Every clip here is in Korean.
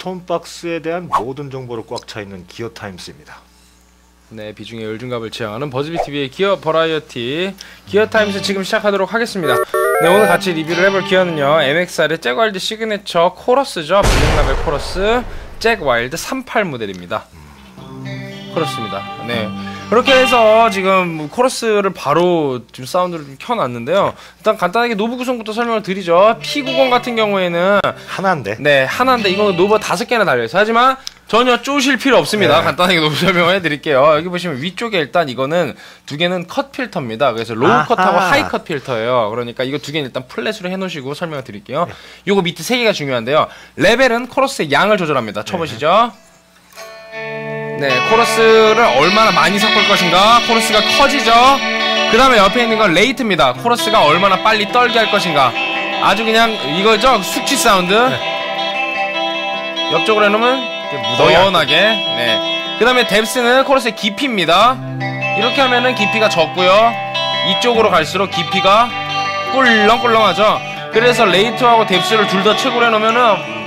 스톤박스에 대한 모든 정보로 꽉 차 있는 기어타임스입니다. 네, 비중의 열중갑을 지향하는 버즈비TV의 기어 버라이어티 기어타임스 지금 시작하도록 하겠습니다. 네, 오늘 같이 리뷰를 해볼 기어는요, MXR의 잭와일드 시그니처 코러스죠. 블랙라벨 코러스 잭와일드 38 모델입니다. 코러스입니다. 네, 그렇게 해서 지금 코러스를 바로 지금 사운드를 좀 켜놨는데요. 일단 간단하게 노브 구성부터 설명을 드리죠. P90 같은 경우에는 하나인데, 네, 하나인데 이거 노브 5개나 달려있어요. 하지만 전혀 쪼실 필요 없습니다. 네. 간단하게 노브 설명을 해드릴게요. 여기 보시면 위쪽에 일단 이거는 2개는 컷 필터입니다. 그래서 로우 컷하고 하이 컷 필터예요. 그러니까 이거 2개는 일단 플랫으로 해놓으시고 설명을 드릴게요. 네. 요거 밑에 3개가 중요한데요. 레벨은 코러스의 양을 조절합니다. 쳐보시죠. 네, 코러스를 얼마나 많이 섞을 것인가. 코러스가 커지죠. 그 다음에 옆에 있는 건 레이트입니다. 코러스가 얼마나 빨리 떨게 할 것인가. 아주 그냥 이거죠. 숙취 사운드. 네. 옆쪽으로 해놓으면 무던하게. 네. 그 다음에 뎁스는 코러스의 깊이입니다. 이렇게 하면은 깊이가 적고요. 이쪽으로 갈수록 깊이가 꿀렁꿀렁하죠. 그래서 레이트하고 뎁스를 둘 다 최고로 해놓으면은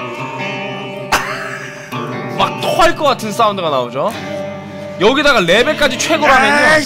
막 토할 것 같은 사운드가 나오죠. 여기다가 레벨까지 최고로 하면요,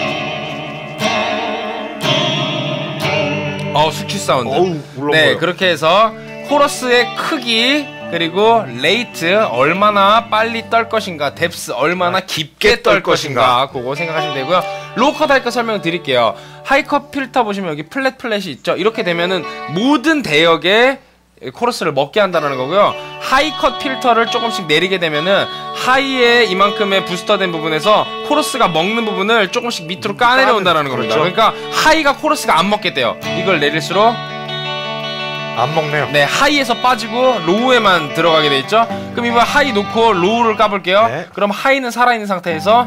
숙취 사운드. 네, 그렇게 해서 코러스의 크기, 그리고 레이트 얼마나 빨리 떨 것인가, 뎁스 얼마나 깊게 떨 것인가, 그거 생각하시면 되고요. 로우컷 하이컷 설명 드릴게요. 하이컷 필터 보시면 여기 플랫이 있죠. 이렇게 되면은 모든 대역에 코러스를 먹게 한다는 거고요. 하이컷 필터를 조금씩 내리게 되면은 하이에 이만큼의 부스터된 부분에서 코러스가 먹는 부분을 조금씩 밑으로 까내려온다는 겁니다. 그렇죠. 그러니까 하이가 코러스가 안 먹게 돼요. 이걸 내릴수록 안 먹네요. 네, 하이에서 빠지고 로우에만 들어가게 돼 있죠. 그럼 이번 하이 놓고 로우를 까볼게요. 네. 그럼 하이는 살아있는 상태에서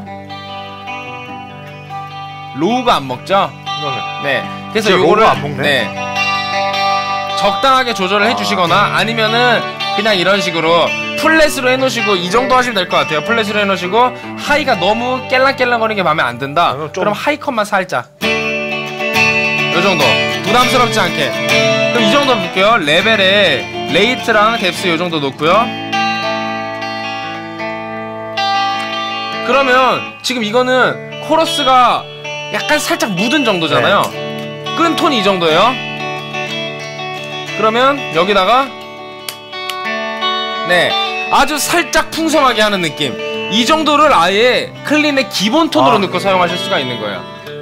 로우가 안 먹죠. 네, 그래서 요거를 안 먹네. 네, 적당하게 조절을 해주시거나 아니면은 그냥 이런 식으로 플랫으로 해놓으시고, 이 정도 하시면 될 것 같아요. 플랫으로 해놓으시고 하이가 너무 깰랑깰랑거리는 게 마음에 안 든다. 그럼 하이컷만 살짝 요 정도, 부담스럽지 않게. 그럼 이 정도 볼게요. 레벨에 레이트랑 뎁스 요 정도 놓고요. 그러면 지금 이거는 코러스가 약간 살짝 묻은 정도잖아요. 네. 끈 톤이 이 정도예요. 그러면 여기다가 네, 아주 살짝 풍성하게 하는 느낌, 이 정도를 아예 클린의 기본 톤으로 넣고 사용하실 수가 있는 거예요.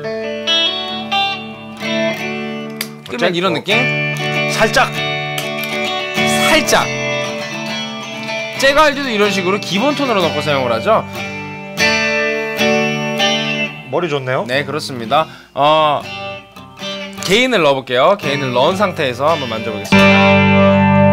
끄면 이런 느낌? 살짝 잭와일드도 이런 식으로 기본 톤으로 넣고 사용을 하죠. 머리 좋네요. 네, 그렇습니다. 게인을 넣어볼게요. 게인을 넣은 상태에서 한번 만져보겠습니다.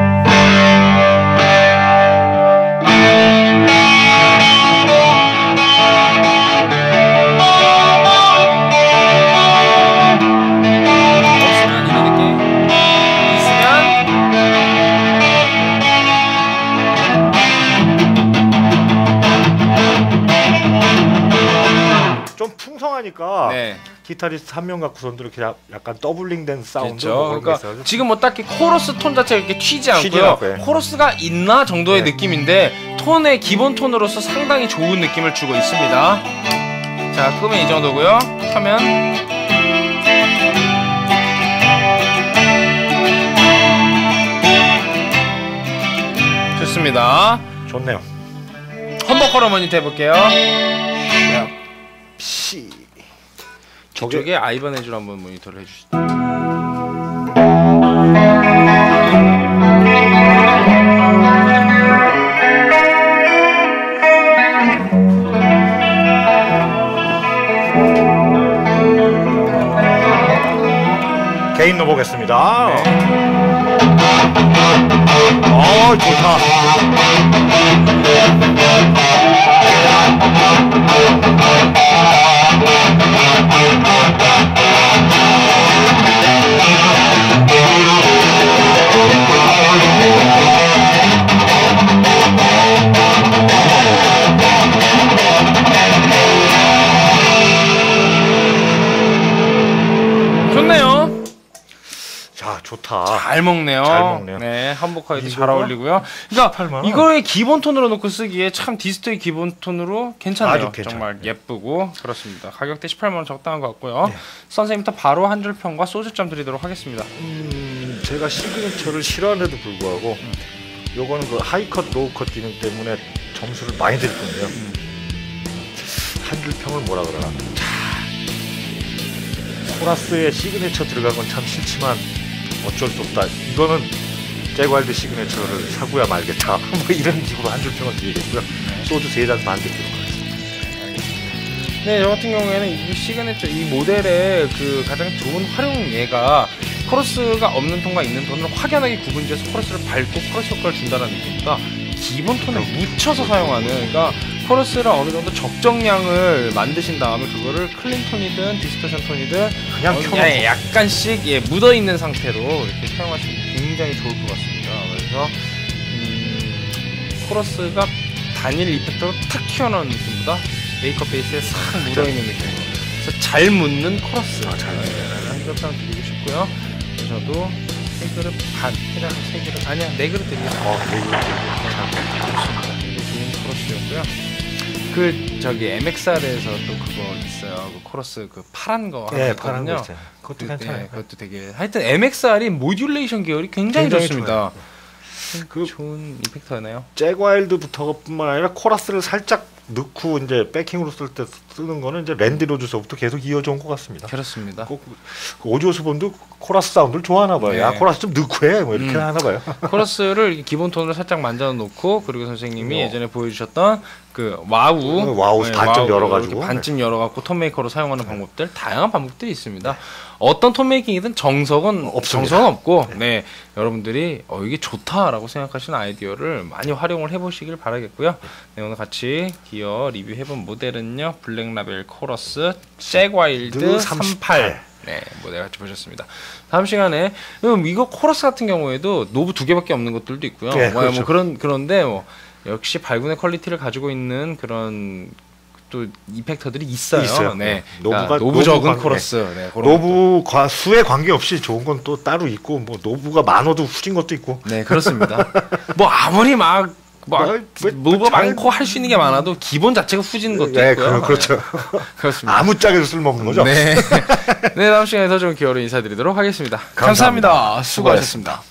없으면 이런 느낌, 있으면 좀 풍성하니까. 네. 기타리스트 한 명 갖고서 이렇게 약간 더블링된 사운드. 그러니까 지금 뭐 딱히 코러스 톤 자체가 이렇게 튀지 않고요. 코러스가 있나 정도의 네. 느낌인데 톤의 기본 톤으로서 상당히 좋은 느낌을 주고 있습니다. 자, 끄면 이 정도고요. 켜면 좋습니다. 좋네요. 험버커러 모니터 해볼게요. 저쪽에 아이버네즈로 한번 모니터를 해주시죠. 개인 넣어보겠습니다. 네. 좋다. 좋다. 잘 먹네요. 잘 먹네요. 네, 한복하기도 잘 어울리고요. 그러니까 18만 원. 이거의 기본 톤으로 놓고 쓰기에 참 디스토의 기본 톤으로 괜찮아요. 아주 괜찮아요. 정말 예쁘고 그렇습니다. 가격대 18만 원 적당한 것 같고요. 네. 선생님부터 바로 한 줄 평과 소주점 드리도록 하겠습니다. 제가 시그니처를 싫어하는데도 불구하고 요거는 그 하이컷 로우컷 기능 때문에 점수를 많이 드릴 건데요. 한 줄 평을 뭐라 그러나. 코라스에 시그니처 들어간 건 참 싫지만 어쩔 수 없다. 이거는 제과일드 시그니처를 사고야 말겠다. 뭐 이런 식으로 한 줄 평을 드리겠고요. 소주 3잔 반 드리도록 하겠습니다. 네, 저 같은 경우에는 이 시그니처 이 모델의 그 가장 좋은 활용 예가 코러스가 없는 톤과 있는 톤을 확연하게 구분지어서 코러스를 밟고 코러스 효과를 준다는 느낌보다 기본 톤에 묻혀서 사용하는, 그러니까 코러스를 어느 정도 적정량을 만드신 다음에 그거를 클린 톤이든 디스토션 톤이든 그냥 켜놓고 약간씩 묻어 있는 상태로 이렇게 사용하시면 굉장히 좋을 것 같습니다. 그래서 코러스가 단일 이펙터로 탁 튀어나온 느낌보다 메이크업 베이스에 싹 묻어 있는 느낌으로, 그래서 잘 묻는 코러스. 잘 묻는 한겹당 드리고 싶고요. 저도 3그릇 반, 해당 3그릇 아니야 4그릇 드리겠습니다. 4그릇 좋습니다. 이게 좋은 코러스였고요. 그 저기 MXR에서 또 그거 있어요. 그 코러스 그 파란 거 하나 파란 거 있거든요. 있어요. 그것도 괜찮아요. 네, 그것도 되게 하여튼 MXR이 모듈레이션 계열이 굉장히 좋습니다. 그 좋은 이펙터네요. 제과일드부터뿐만 아니라 코러스를 살짝 넣고 이제 백킹으로 쓸 때 쓰는 거는 이제 랜디 로즈서부터 계속 이어져 온 것 같습니다. 그렇습니다. 그 오디오스본도 코러스 사운드를 좋아하나 봐요. 네. 야, 코러스 좀 넣고 해. 뭐 이렇게 하나 봐요. 코러스를 기본 톤으로 살짝 만져 놓고, 그리고 선생님이 예전에 보여주셨던 그 와우 반쯤 열어가지고 반쯤 열어갖고 톤메이커로 사용하는 방법들, 다양한 방법들이 있습니다. 어떤 톤메이킹이든 정석은 없고, 네, 여러분들이 이게 좋다라고 생각하시는 아이디어를 많이 활용을 해보시길 바라겠고요. 네, 오늘 같이 기어 리뷰해본 모델은요, 블랙라벨 코러스 제과일드 38. 네, 모델 같이 보셨습니다. 다음 시간에 이거 코러스 같은 경우에도 노브 2개밖에 없는 것들도 있고요. 네, 그렇죠. 뭐 그런데 뭐 역시 발군의 퀄리티를 가지고 있는 그런 또 이펙터들이 있어요. 네, 노브 적은 코러스. 네, 노브과 수에 관계없이 좋은 건 또 따로 있고, 뭐 노브가 많아도 후진 것도 있고. 네, 그렇습니다. 뭐 아무리 노브가 많고 할 수 있는 게 많아도 기본 자체가 후진 것도 있고요. 그렇죠. 네, 그렇습니다. 아무짝에도 쓸모없는 거죠. 네. 네, 다음 시간에 더 좋은 기어로 인사드리도록 하겠습니다. 감사합니다. 수고하셨습니다.